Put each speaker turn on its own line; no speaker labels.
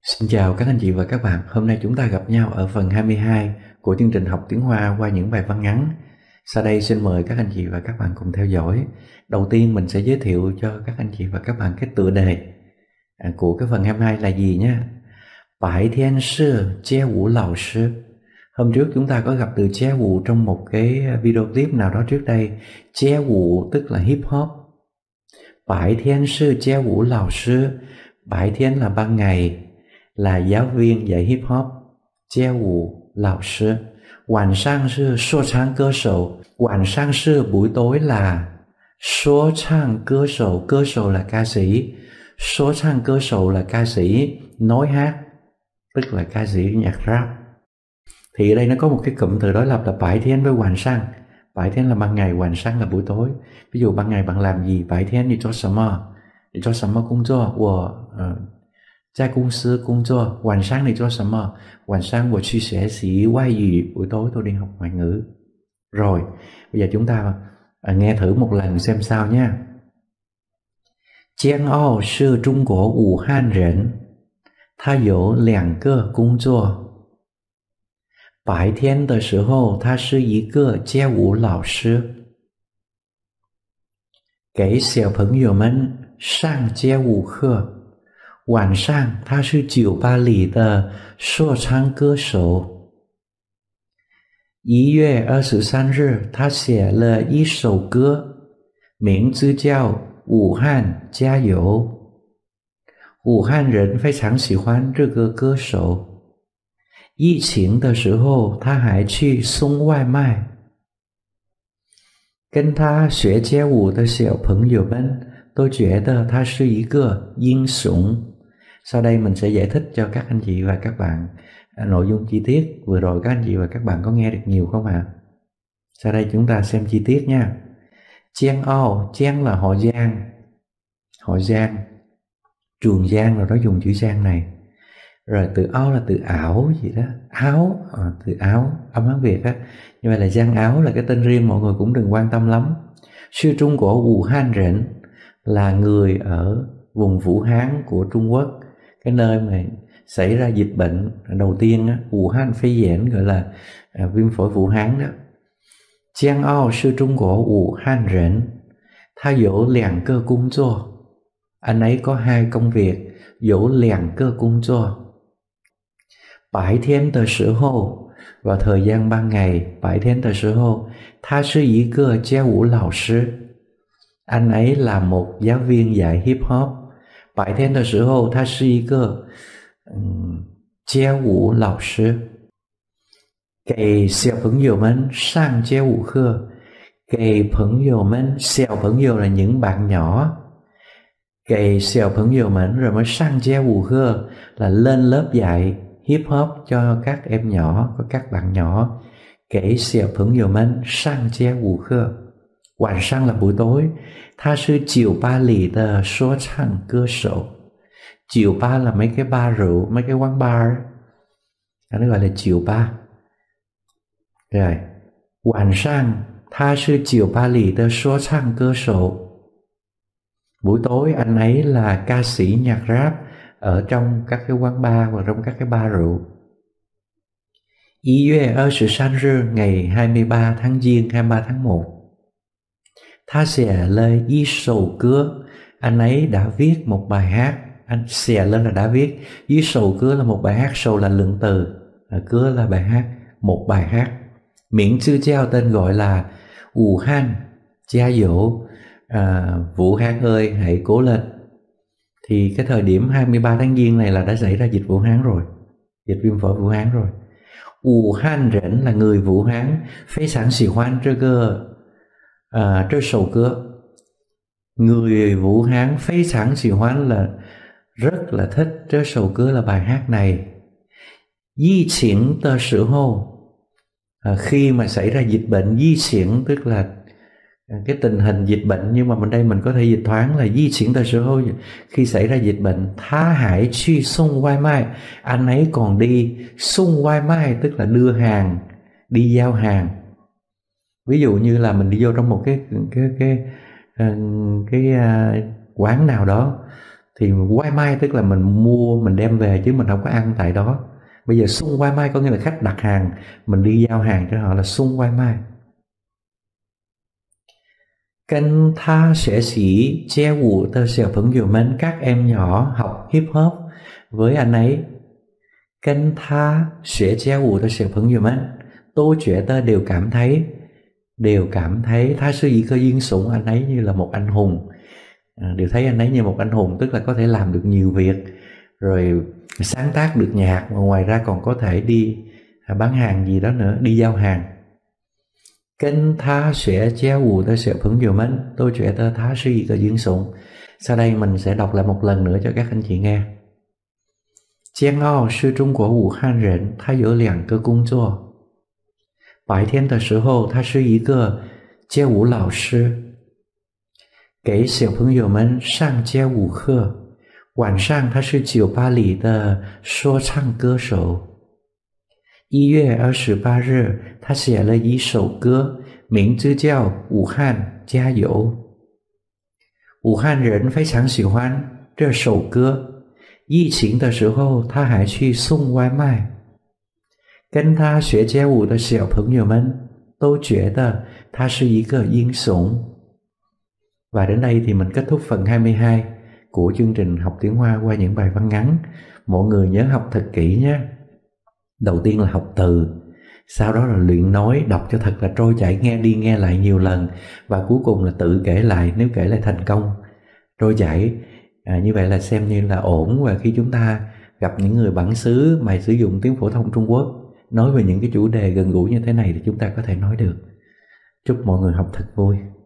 Xin chào các anh chị và các bạn. Hôm nay chúng ta gặp nhau ở phần 22 của chương trình học tiếng Hoa qua những bài văn ngắn. Sau đây xin mời các anh chị và các bạn cùng theo dõi. Đầu tiên mình sẽ giới thiệu cho các anh chị và các bạn cái tựa đề của cái phần 22 là gì nhé. Bái Thiên Sư Chế Vũ Lão Sư. Hôm trước chúng ta có gặp từ chế vũ trong một cái video clip nào đó trước đây. Chế vũ tức là hip hop. Bái Thiên Sư Chế Vũ Lão Sư. Bái Thiên là ban ngày, là giáo viên dạy hip hop. Chế vũ lão sư.晚上是说唱歌手.晚上是buổi tối là说唱歌手.歌手là ca sĩ. Số唱歌手là ca sĩ nói hát, tức là ca sĩ nhạc rap. Thì ở đây nó có một cái cụm từ đối lập là bải thiên với hoàn sang. Bải thiên là ban ngày, hoàn sang là buổi tối. Ví dụ ban ngày bạn làm gì? Bải thiên thì cho什么? Thì cho什么工作? 我在公司工作。晚上你做什么？晚上我去学习外语. Buổi tối tôi đi học ngoại ngữ. Rồi, bây giờ chúng ta nghe thử một lần xem sao nha. Jiang Ao是中国武汉人，他有2个工作。白天的时候，他是一个街舞老师，给小朋友们上街舞课。晚上他是酒吧里的说唱歌手。1月23日，他写了一首歌，名字叫《武汉加油》。武汉人非常喜欢这个歌手。疫情的时候，他还去送外卖。跟他学街舞的小朋友们都觉得他是一个英雄。Sau đây mình sẽ giải thích cho các anh chị và các bạn nội dung chi tiết. Vừa rồi các anh chị và các bạn có nghe được nhiều không ạ? Sau đây chúng ta xem chi tiết nha. Giang Ao, Giang là họ Giang. Họ Giang, Trường Giang rồi đó, dùng chữ Giang này. Rồi từ Ao là từ ảo gì đó. Áo, từ áo, âm Hán Việt á. Như vậy là Giang Áo là cái tên riêng, mọi người cũng đừng quan tâm lắm. Sư Trung của Vũ Hán Rịnh là người ở vùng Vũ Hán của Trung Quốc. Cái nơi mà xảy ra dịch bệnh đầu tiên á, Vũ Hán Phế Diễn, gọi là viêm phổi Vũ Hán đó. Giang Ao sư trung của Vũ Hán Rịnh,他有2个工作. Anh ấy có 2 công việc. 有2个工作. 白天的时候, vào thời gian ban ngày. 白天的时候, 他是一个街舞老师. Anh ấy là một giáo viên dạy hip hop. 白天的时候，他是一个街舞老师，给小朋友们上街舞课。给朋友们，小朋友là những bạn nhỏ. 给小朋友们 rồi mới sang街舞课là lên lớp dạy hip hop cho các em nhỏ, có các bạn nhỏ. 给小朋友们上街舞课。晚上là buổi tối. 他是酒吧里的说唱歌手. 酒吧 là mấy cái bar rượu, mấy cái quán bar. Nó gọi là 酒吧. Rồi. 晚上他是酒吧里的说唱歌手. Buổi tối anh ấy là ca sĩ nhạc rap ở trong các cái quán bar và trong các cái bar rượu. 1月23日, ngày 23 tháng Giêng, 23 tháng 1. 他写了一首歌. Anh ấy đã viết một bài hát. Anh xè lên là đã viết.一首歌 là một bài hát. Sầu là lượng từ,歌là bài hát, một bài hát. Miễn chư treo tên gọi là Vũ Hán Gia Dỗ. Vũ Hán ơi hãy cố lên. Thì cái thời điểm 23 tháng Giêng này là đã xảy ra dịch Vũ Hán rồi, dịch viêm phổi Vũ Hán rồi. Vũ Hán Rịnh là người Vũ Hán.非常喜欢这个这首歌. Người Vũ Hán 非常喜欢 là rất là thích. 这首歌 là bài hát này. 疫情的时候, khi mà xảy ra dịch bệnh. 疫情 tức là cái tình hình dịch bệnh, nhưng mà bên đây mình có thể dịch thoáng là 疫情的时候, khi xảy ra dịch bệnh. 他还去送外卖. Anh ấy còn đi 送外卖, tức là đưa hàng, đi giao hàng. Ví dụ như là mình đi vô trong một cái quán nào đó, Thì Wai Mai tức là mình mua, mình đem về chứ mình không có ăn tại đó. Bây giờ Sung Wai Mai có nghĩa là khách đặt hàng, mình đi giao hàng cho họ là Sung Wai Mai. 跟他学习街舞的小朋友们, các em nhỏ học hip hop với anh ấy. 跟他学街舞的小朋友们都觉得 đều cảm thấy 他是一个英雄, anh ấy như là một anh hùng. Đều thấy anh ấy như một anh hùng, tức là có thể làm được nhiều việc, rồi sáng tác được nhạc, và ngoài ra còn có thể đi bán hàng gì đó nữa, đi giao hàng. 跟他学街舞的小朋友们都觉得他是一个英雄. Sau đây mình sẽ đọc lại một lần nữa cho các anh chị nghe. 煎熬是中国武汉人，他有2个工作。白天的时候，他是一个街舞老师，给小朋友们上街舞课。晚上，他是酒吧里的说唱歌手。1月28日，他写了一首歌，名字叫《武汉加油》。武汉人非常喜欢这首歌。疫情的时候，他还去送外卖。跟他学街舞的小朋友们都觉得他是一个英雄. Và đến đây thì mình kết thúc phần 22 của chương trình học tiếng Hoa qua những bài văn ngắn. Mọi người nhớ học thật kỹ nhé. Đầu tiên là học từ, sau đó là luyện nói, đọc cho thật là trôi chảy, nghe đi nghe lại nhiều lần, và cuối cùng là tự kể lại, nếu kể lại thành công, trôi chảy. Như vậy là xem như là ổn. Và khi chúng ta gặp những người bản xứ mà sử dụng tiếng phổ thông Trung Quốc, nói về những cái chủ đề gần gũi như thế này thì chúng ta có thể nói được. Chúc mọi người học thật vui.